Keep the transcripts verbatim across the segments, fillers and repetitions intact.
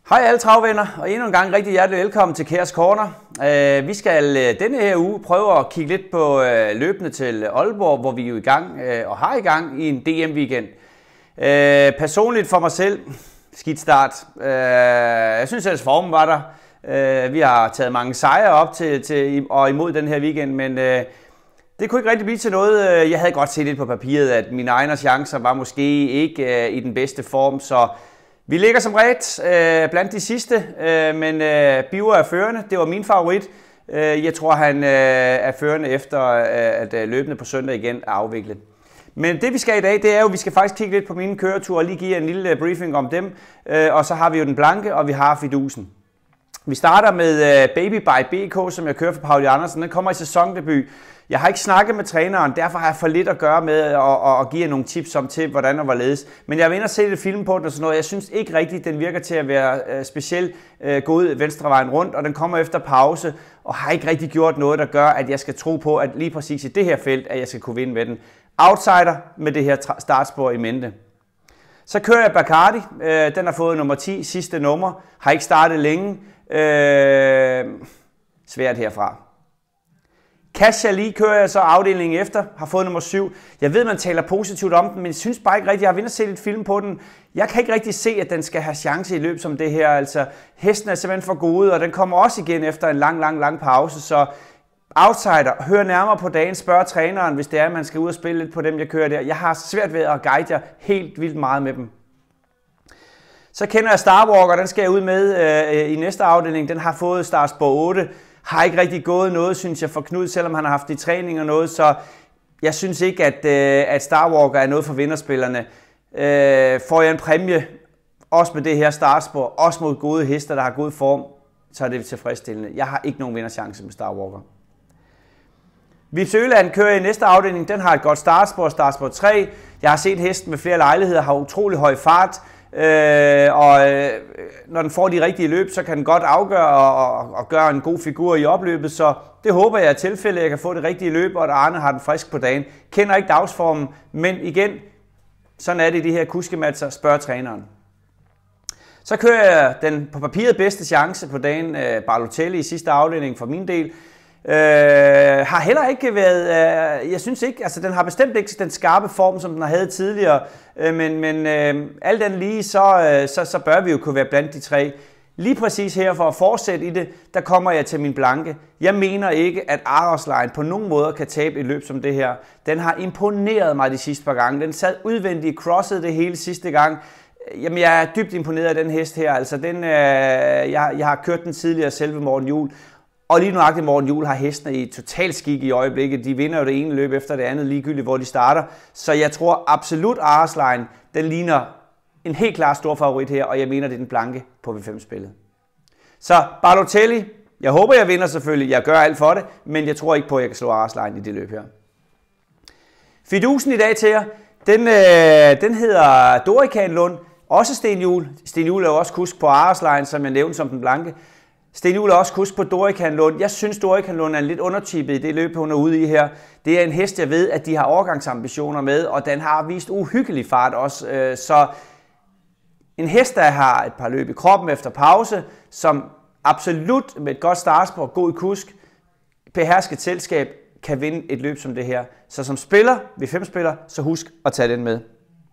Hej alle travvenner, og endnu en gang rigtig hjertelig velkommen til Kjærs Corner. Uh, vi skal uh, denne her uge prøve at kigge lidt på uh, løbende til Aalborg, hvor vi er jo i gang uh, og har i gang i en D M-weekend. Uh, personligt for mig selv, skidt start. Uh, jeg synes ellers formen var der. Uh, vi har taget mange sejre op til, til og imod den her weekend, men uh, det kunne ikke rigtig blive til noget. Jeg havde godt set lidt på papiret, at mine egne chancer var måske ikke uh, i den bedste form, så vi ligger som ret øh, blandt de sidste, øh, men øh, Biver er førende. Det var min favorit. Øh, jeg tror, han øh, er førende efter, øh, at øh, løbende på søndag igen er afviklet. Men det vi skal i dag, det er jo, at vi skal faktisk kigge lidt på mine køreture og lige give en lille briefing om dem. Øh, og så har vi jo den blanke, og vi har fidusen. Vi starter med øh, Baby by B K, som jeg kører for Pauli Andersen. Den kommer i sæsondebut. Jeg har ikke snakket med træneren, derfor har jeg for lidt at gøre med at, at, at give jer nogle tips om til, hvordan og hvorledes. Men jeg vil ind og se lidt film på den og sådan noget. Jeg synes ikke rigtigt, den virker til at være uh, specielt uh, god venstrevejen rundt, og den kommer efter pause, og har ikke rigtig gjort noget, der gør, at jeg skal tro på, at lige præcis i det her felt, at jeg skal kunne vinde med den. Outsider med det her startspor i mente. Så kører jeg Bacardi. Uh, den har fået nummer ti, sidste nummer. Har ikke startet længe. Uh, svært herfra. Kasia lige kører jeg så afdelingen efter, har fået nummer syv. Jeg ved, man taler positivt om den, men jeg synes bare ikke rigtigt, jeg har vindt at se lidt film på den. Jeg kan ikke rigtig se, at den skal have chance i løb som det her. Altså, hesten er simpelthen for god, og den kommer også igen efter en lang, lang, lang pause. Så outsider, hør nærmere på dagen, spørg træneren, hvis det er, at man skal ud og spille lidt på dem, jeg kører der. Jeg har svært ved at guide jer helt vildt meget med dem. Så kender jeg Starwalker, den skal jeg ud med øh, i næste afdeling. Den har fået startspor otte. Har ikke rigtig gået noget, synes jeg, for Knud, selvom han har haft i træning og noget, så jeg synes ikke, at, øh, at Starwalker er noget for vinderspillerne. Øh, får jeg en præmie, også med det her startspor, også mod gode hester, der har god form, så er det tilfredsstillende. Jeg har ikke nogen vinderchance med Starwalker. Vipsøland kører i næste afdeling, den har et godt startspor, startspor tre. Jeg har set hesten med flere lejligheder, har utrolig høj fart. Øh, og øh, når den får de rigtige løb, så kan den godt afgøre og, og, og gøre en god figur i opløbet, så det håber jeg er tilfældet, jeg kan få det rigtige løb, og at Arne har den frisk på dagen. Kender ikke dagsformen, men igen, sådan er det i de her kuskematcher, spørg træneren. Så kører jeg den på papiret bedste chance på dagen, øh, Balotelli i sidste afdeling for min del. Øh, har heller ikke været, øh, jeg synes ikke, altså den har bestemt ikke den skarpe form, som den har havde tidligere, øh, men, men øh, alt den lige, så, øh, så, så bør vi jo kunne være blandt de tre. Lige præcis her for at fortsætte i det, der kommer jeg til min blanke. Jeg mener ikke, at Arosline på nogen måde kan tabe et løb som det her. Den har imponeret mig de sidste par gange. Den sad udvendigt, crossede det hele sidste gang. Jamen, jeg er dybt imponeret af den hest her. Altså, den, øh, jeg, jeg har kørt den tidligere selve Morten Juhl. Og lige nuagtigt Morten Juhl har hestene i total skik i øjeblikket. De vinder jo det ene løb efter det andet, ligegyldigt hvor de starter. Så jeg tror absolut, Arosline, den ligner en helt klar stor favorit her, og jeg mener, det er den blanke på V fem-spillet. Så Balotelli, jeg håber, jeg vinder selvfølgelig. Jeg gør alt for det, men jeg tror ikke på, at jeg kan slå Arosline i det løb her. Fidusen i dag til jer, den, øh, den hedder Dorican Lund. Også Sten Juhl. Sten Juhl er jo også kusk på Arosline, som jeg nævnte som den blanke. Sten Juhl er også kusk på Dorican Lund. Jeg synes, Dorican Lund er en lidt undertippet i det løb, hun er ude i her. Det er en hest, jeg ved, at de har overgangsambitioner med, og den har vist uhyggelig fart også. Så en hest, der har et par løb i kroppen efter pause, som absolut med et godt startspor, god kusk, behersket selskab, kan vinde et løb som det her. Så som spiller, V fem-spiller, så husk at tage den med.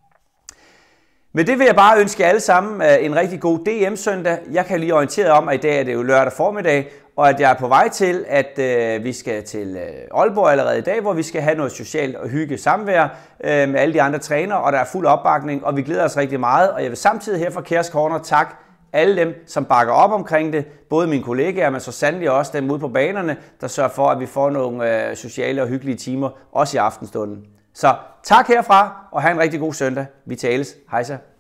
Med det vil jeg bare ønske jer alle sammen en rigtig god D M-søndag. Jeg kan lige orientere om, at i dag er det jo lørdag formiddag, og at jeg er på vej til, at øh, vi skal til øh, Aalborg allerede i dag, hvor vi skal have noget socialt og hygge samvær øh, med alle de andre trænere, og der er fuld opbakning, og vi glæder os rigtig meget. Og jeg vil samtidig her fra Kjærs Corner takke alle dem, som bakker op omkring det, både mine kollegaer, men så sandelig også dem ude på banerne, der sørger for, at vi får nogle øh, sociale og hyggelige timer, også i aftenstunden. Så tak herfra, og have en rigtig god søndag. Vi tales. Hej så.